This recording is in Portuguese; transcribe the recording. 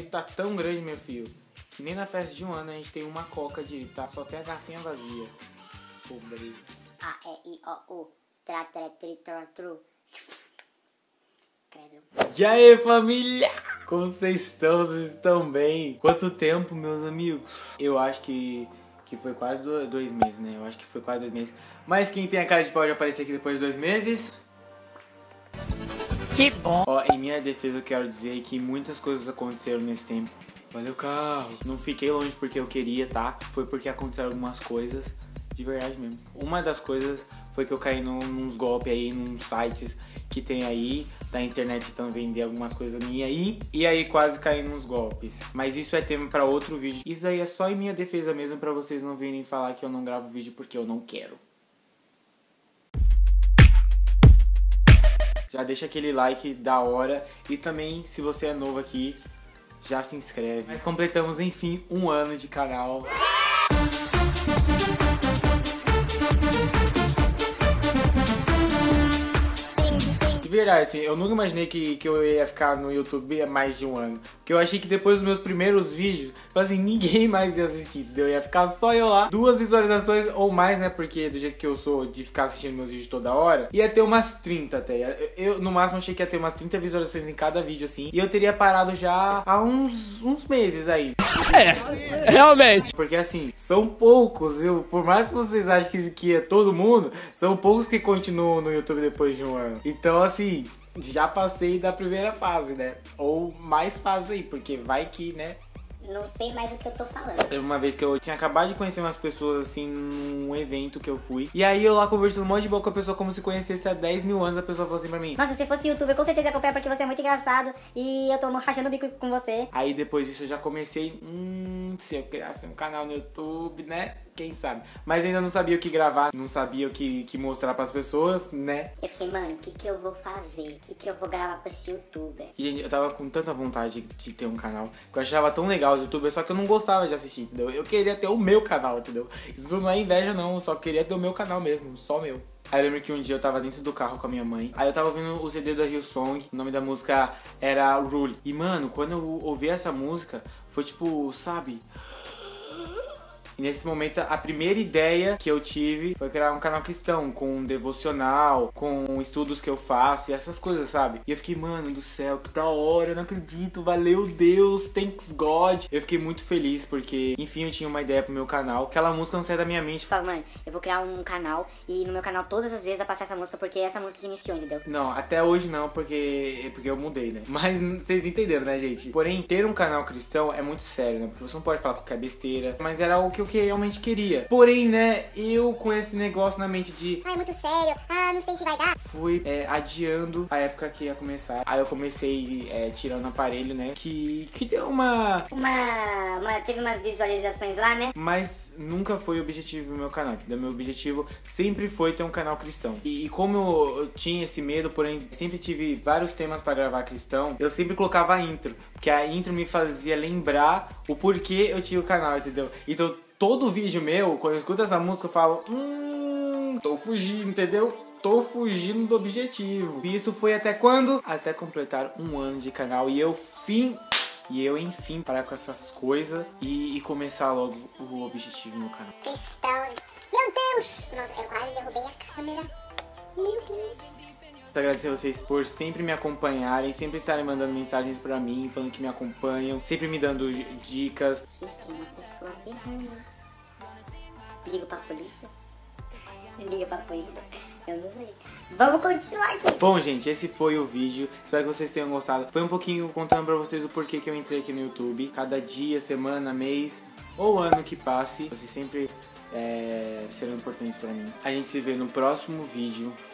mês tá tão grande, meu filho, que nem na festa de um ano a gente tem uma coca de... Tá, só tem a garrafinha vazia. Pô, beleza. A, E, I, O, U. Tra, tra, tri, tra, tru. Credo. E aí, família? Como vocês estão? Vocês estão bem? Quanto tempo, meus amigos? Eu acho que foi quase 2 meses, né? Eu acho que foi quase 2 meses. Mas quem tem a cara de pau de aparecer aqui depois de 2 meses... Que bom! Ó, em minha defesa eu quero dizer que muitas coisas aconteceram nesse tempo. Olha o carro. Não fiquei longe porque eu queria, tá? Foi porque aconteceram algumas coisas de verdade mesmo. Uma das coisas foi que eu caí nos golpes aí, nos sites que tem aí da internet tentando vender algumas coisas minhas aí. E aí quase caí nos golpes. Mas isso é tema pra outro vídeo. Isso aí é só em minha defesa mesmo, pra vocês não virem falar que eu não gravo vídeo porque eu não quero. Já deixa aquele like da hora. E também, se você é novo aqui, já se inscreve. Nós completamos, enfim, 1 ano de canal. De verdade, assim, eu nunca imaginei que eu ia ficar no YouTube há mais de 1 ano. Porque eu achei que depois dos meus primeiros vídeos, assim, ninguém mais ia assistir, entendeu? Ia ficar só eu lá, 2 visualizações ou mais, né? Porque do jeito que eu sou, de ficar assistindo meus vídeos toda hora, ia ter umas 30 até. Eu, no máximo, achei que ia ter umas 30 visualizações em cada vídeo, assim. E eu teria parado já há uns meses aí. É, realmente. Porque, assim, são poucos, por mais que vocês achem que é todo mundo, são poucos que continuam no YouTube depois de 1 ano. Então, assim, já passei da primeira fase, né? Ou mais fases aí, porque vai que, né? Não sei mais o que eu tô falando. Teve uma vez que eu tinha acabado de conhecer umas pessoas, assim, num evento que eu fui. E aí eu lá conversando um monte de boa com a pessoa, como se conhecesse há 10 mil anos. A pessoa falou assim pra mim: Nossa, se você fosse youtuber, com certeza ia acompanhar porque você é muito engraçado e eu tô rachando o bico com você. Aí depois disso eu já comecei, se eu criasse um canal no YouTube, né? Quem sabe? Mas ainda não sabia o que gravar, não sabia o que mostrar pras pessoas, né? Eu fiquei, mano, o que eu vou fazer? O que eu vou gravar pra esse youtuber? E gente, eu tava com tanta vontade de ter um canal, que eu achava tão legal os youtubers, só que eu não gostava de assistir, entendeu? Eu queria ter o meu canal, entendeu? Isso não é inveja não, eu só queria ter o meu canal mesmo, só meu. Aí eu lembro que um dia eu tava dentro do carro com a minha mãe. Aí eu tava ouvindo o CD da Hillsong. O nome da música era Rule. E mano, quando eu ouvi essa música, foi tipo, sabe? E nesse momento, a primeira ideia que eu tive foi criar um canal cristão, com um devocional, com estudos que eu faço e essas coisas, sabe? E eu fiquei, mano do céu, que da hora, eu não acredito, valeu Deus, thanks God. Eu fiquei muito feliz porque, enfim, eu tinha uma ideia pro meu canal. Aquela música não sai da minha mente. Eu falo, mano, eu vou criar um canal e no meu canal todas as vezes vai passar essa música porque é essa música que iniciou, entendeu? Não, até hoje não, porque eu mudei, né? Mas vocês entenderam, né, gente? Porém, ter um canal cristão é muito sério, né? Porque você não pode falar qualquer besteira. Mas era o que eu realmente queria. Porém, né, eu com esse negócio na mente de é muito sério, não sei se vai dar. Fui adiando a época que ia começar. Aí eu comecei tirando o aparelho, né? Que deu Teve umas visualizações lá, né? Mas nunca foi o objetivo do meu canal, entendeu? Meu objetivo sempre foi ter um canal cristão. E como eu tinha esse medo, porém sempre tive vários temas pra gravar cristão, eu sempre colocava a intro. Porque a intro me fazia lembrar o porquê eu tinha o canal, entendeu? Então todo vídeo meu, quando eu escuto essa música, eu falo, tô fugindo, entendeu? Tô fugindo do objetivo. E isso foi até quando? Até completar 1 ano de canal. E eu, enfim, parar com essas coisas e começar logo o objetivo no canal. Cristão. Meu Deus! Nossa, eu quase derrubei a câmera. Meu Deus. Agradecer a vocês por sempre me acompanharem, sempre estarem mandando mensagens pra mim, falando que me acompanham, sempre me dando dicas. Gente, tem uma pessoa errando. Liga pra polícia? Liga pra polícia? Eu não sei. Vamos continuar aqui. Bom, gente, esse foi o vídeo. Espero que vocês tenham gostado. Foi um pouquinho contando pra vocês o porquê que eu entrei aqui no YouTube. Cada dia, semana, mês ou ano que passe, vocês sempre serão importantes pra mim. A gente se vê no próximo vídeo.